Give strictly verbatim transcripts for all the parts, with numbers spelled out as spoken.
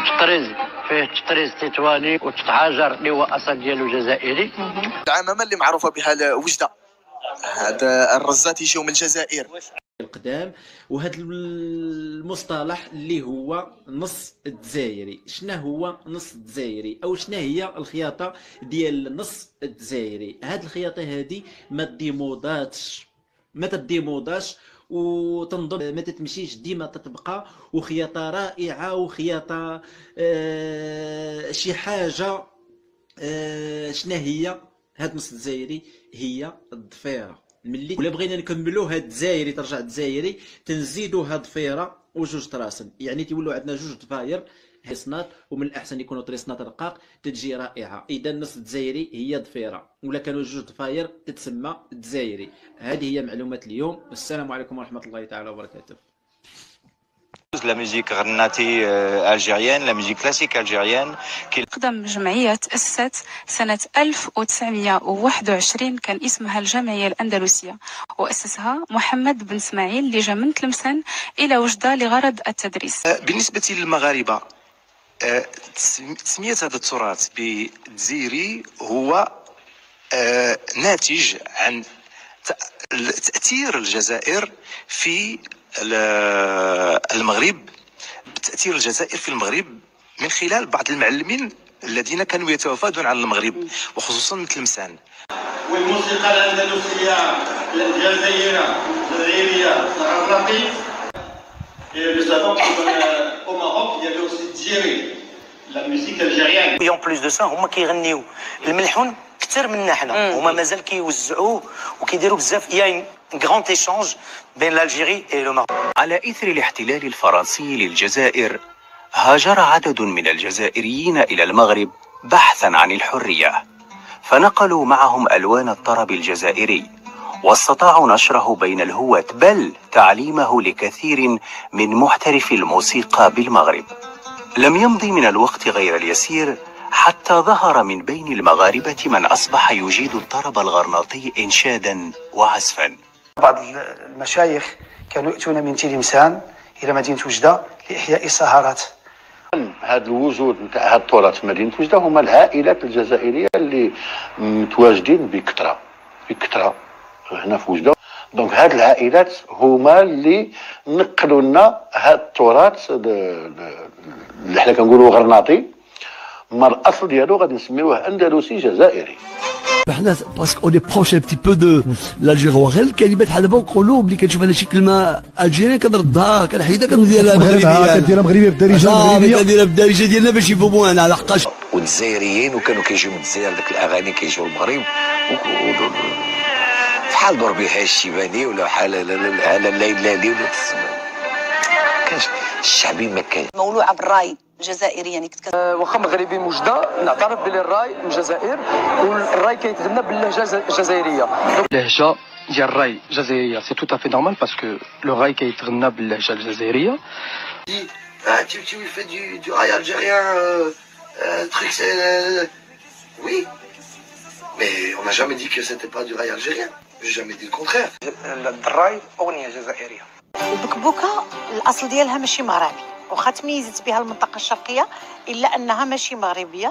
تطريز فيه تطريز تطواني وتتعاجر اللي هو اصل ديالو جزائري. العمامه اللي معروفه بها الوجده، هذا الرزات يجيو من الجزائر القدام. وهذا المصطلح اللي هو نص الجزائري، شنا هو نص الجزائري او شنا هي الخياطه ديال النص الجزائري؟ هاد الخياطه هذه ما ديموداتش ما تديموداش وتنظم ما تتمشيش، ديما تتبقى وخياطه رائعه وخياطه آه شي حاجه. آه شنا هي هاد النص الجزائري؟ هي الضفيره. ملي ولا بغينا نكملوا هاد الجزائري ترجع الجزائري تنزيدوا هاد ضفيره وجوج طراسن، يعني تيولوا عندنا جوج ضفاير حصنات، ومن الاحسن يكونوا طريسنات رقاق تتجي رائعه. اذا النص الجزائري هي ضفيره، ولا كانوا جوج ضفاير تتسمى الجزائري. هذه هي معلومات اليوم، والسلام عليكم ورحمه الله تعالى وبركاته. لا ميوزيك غناتي الجيريان، لا ميوزيك كلاسيك الجيريان. أقدم جمعية تأسست سنة ألف وتسعمائة وواحد وعشرين، كان اسمها الجمعية الأندلسية، وأسسها محمد بن اسماعيل اللي جا من تلمسان إلى وجدة لغرض التدريس. بالنسبه للمغاربه، تسميه هذا التراث بالجزيري هو ناتج عن تأثير الجزائر في المغرب، تأثير الجزائر في المغرب من خلال بعض المعلمين الذين كانوا يتوافدون على المغرب وخصوصا من تلمسان. والموسيقى الأندلسية الجزائرية الجزائرية الغرناطي. Nous savons qu'au Maroc, il y avait aussi Djeri, la musique algérienne. Et en plus de ça, هما كيغنيو الملحون كثر منا حنا، هما مازال كيوزعوه وكيديروا بزاف. يا grand échange بين الجيري et le Maroc. على إثر الاحتلال الفرنسي للجزائر، هاجر عدد من الجزائريين إلى المغرب بحثا عن الحرية، فنقلوا معهم ألوان الطرب الجزائري، واستطاعوا نشره بين الهواة، بل تعليمه لكثير من محترفي الموسيقى بالمغرب. لم يمضي من الوقت غير اليسير حتى ظهر من بين المغاربة من أصبح يجيد الطرب الغرناطي إنشادا وعزفا. بعض المشايخ كانوا يأتون من تلمسان إلى مدينة وجدة لإحياء السهرات. هذا الوجود نتاع هذا التراث في مدينه وجده هما العائلات الجزائريه اللي متواجدين بكثره بكثره هنا في وجده. دونك هاد العائلات هما اللي نقلوا لنا هاد التراث اللي حنا كنقولوا غرناطي، ما الاصل ديالو غادي نسميوه اندلسي جزائري. حنا باسكو اوني بروش ان بتي بو دو لالجيري، واخا الكلمات بحال دابا نقولوا ملي كنشوف انا شي كلمه الجيريه كنردها كنحيدها كنديرها مغربيه، كديرها مغربيه بالدارجه المغربيه، كنديرها بالدارجه ديالنا باش يفهموا انا لحقاش. والجزائريين وكانوا كيجيو من الجزائر، داك الاغاني كيجيو المغرب بحال دور بها الشيباني ولا بحال على الليلالي ولا كانش الشعبي ما كان مولوعه بالراي الجزائري. يعني كنت أه واخا مغربي موجده نعترف بلي الراي من الجزائر، والراي كيتغنى باللهجه الجزائريه. اللهجه ديال الراي الجزائريه سي تو افي نورمال باسكو لو راي كيتغنى باللهجه الجزائريه. Ah, tu, tu fais du, du rail algérien, euh, euh, truc, c'est... Euh, oui, mais on n'a jamais dit que c'était pas du rail algérien. J'ai jamais dit le contraire. الراي أغنية جزائرية. البكبوكة الأصل ديالها ماشي مغربي، واخا تميزت بها المنطقة الشرقية إلا أنها ماشي مغربية.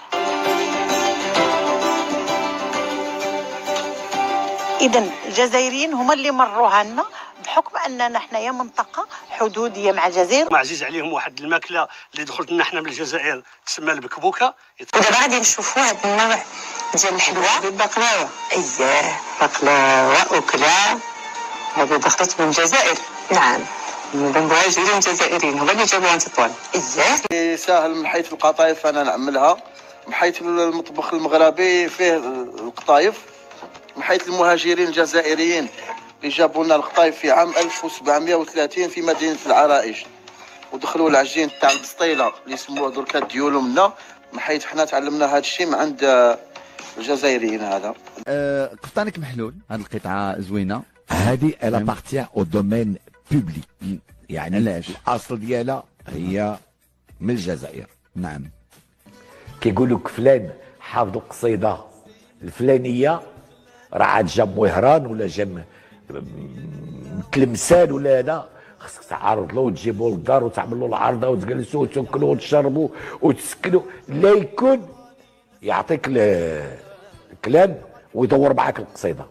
إذن الجزائريين هما اللي مروها لنا بحكم أننا حنايا منطقة حدودية مع الجزائر. ما عزيز عليهم واحد الماكلة اللي دخلت لنا حنا من الجزائر تسمى البكبوكة. ودابا غادي نشوفوا هذا النوع ديال الحلوى بالبقلاوة. اييه بقلاوة أكلة هذه دخلت من الجزائر. نعم من المهاجرين الجزائريين هما اللي جابوها تطوان. اييه ساهل من حيث القطايف أنا نعملها، من حيث المطبخ المغربي فيه القطايف، من حيث المهاجرين الجزائريين اللي جابوا لنا القطايف في عام ألف وسبعمائة وثلاثين في مدينة العرائش، ودخلوا العجين تاع البسطيلة اللي يسموها دركا ديولو منا، من حيث حنا تعلمنا هذا الشيء من عند الجزائريين. هذا أه قفطانك محلول، هذه القطعة زوينة، هذه الا بارتيان او دومين بوبليك، يعني علاش الاصل ديالها هي من الجزائر. نعم كيقولوا لك فلان حافظوا قصيدة الفلانية راه عاد جا مهران ولا جا تلمسان ولا هذا، خصك تعارض له وتجيبو للدار وتعمل له العارضه وتجلسوا وتاكلوا وتشربوا وتسكنوا، لا يكون يعطيك الكلام ويدور معاك القصيده.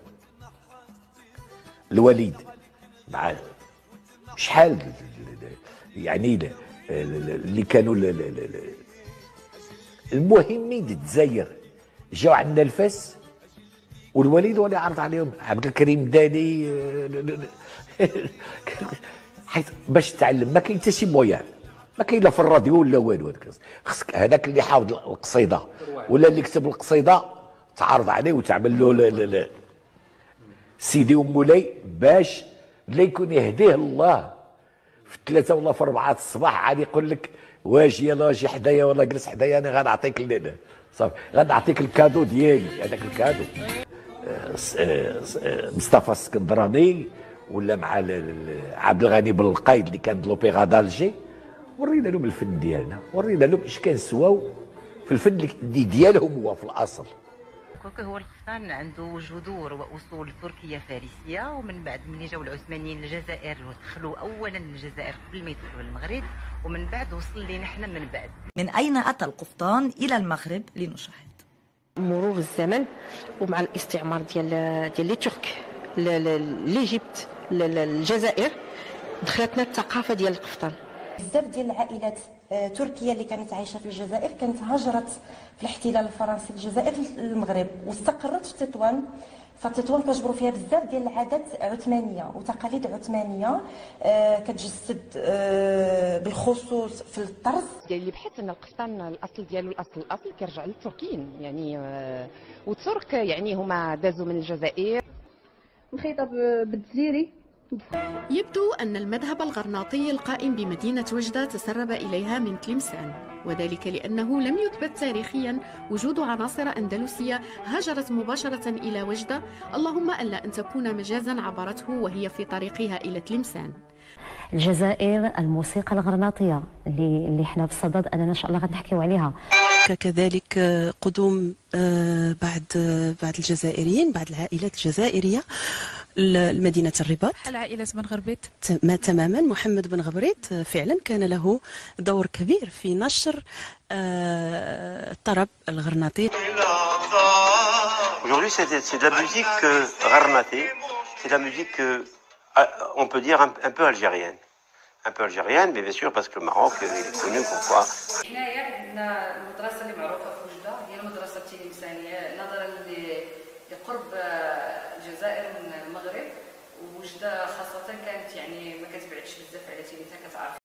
الوليد مع شحال يعني اللي كانوا المهمين الجزائر جاو عندنا الفاس، والوليد هو اللي عرض عليهم عبد الكريم داني حيت باش تتعلم ما كاين حتى شي مويان، ما كاين لا في الراديو ولا والو. خصك هذاك اللي حافظ القصيده ولا اللي كتب القصيده تعرض عليه وتعمل له لا لا لا سيدي ومولاي، باش لا يكون يهديه الله في الثلاثه ولا في اربعه الصباح عاد يقول لك واجي يلا واجي حدايا ولا جلس حدايا انا غنعطيك صافي غنعطيك الكادو ديالي. هذاك الكادو مصطفى السكندراني ولا مع عبد الغني بن القايد اللي كان لوبيرا دالجي، ورينا لهم الفن ديالنا، ورينا لهم اش كنسواو في الفن اللي ديالهم هو في الاصل. كوكو هو القفطان عنده جذور واصول تركيه فارسيه، ومن بعد ملي جاو العثمانيين للجزائر ودخلوا اولا الجزائر قبل ما يدخلوا المغرب، ومن بعد وصل لينا حنا من بعد. من اين اتى القفطان الى المغرب لنشاهد. مرور الزمن ومع الاستعمار ديال ديال لي ترك ليجيبت للجزائر دخلتنا الثقافه ديال القفطان. بزاف ديال العائلات تركيه اللي كانت عايشه في الجزائر كانت هاجرت في الاحتلال الفرنسي للجزائر للمغرب واستقرت في تطوان. فتطوان كنجبروا فيها بزاف ديال العادات عثمانيه وتقاليد عثمانيه كتجسد بالخصوص في الطرز ديال اللي بحث ان القفطان الاصل ديالو الاصل الاصل كيرجع للتركيين يعني، والترك يعني هما دازوا من الجزائر. مخيطه بالجزيري. يبدو أن المذهب الغرناطي القائم بمدينة وجدة تسرب إليها من تلمسان، وذلك لأنه لم يثبت تاريخيا وجود عناصر أندلسية هاجرت مباشرة إلى وجدة، اللهم ألا أن تكون مجازا عبرته وهي في طريقها إلى تلمسان. الجزائر الموسيقى الغرناطية اللي اللي احنا بصدد أننا إن شاء الله غنحكيو عليها. كذلك قدوم بعض بعض الجزائريين، بعض العائلات الجزائرية لمدينة الرباط. العائلة بن غربيط ما تماما. محمد بن غبريط فعلا كان له دور كبير في نشر الطرب الغرناطي. Aujourd'hui c'est de la musique gharnati, c'est de la musique on peut dire un, un peu algérienne. Un peu algérienne, mais bien sûr parce que le Maroc il est connu pourquoi. حنايا عندنا المدرسة اللي معروفة في وجدة هي المدرسة التلمسانية نظرا لقرب الجزائر من المغرب، ووجدة خاصة كانت يعني ما كتبعدش بزاف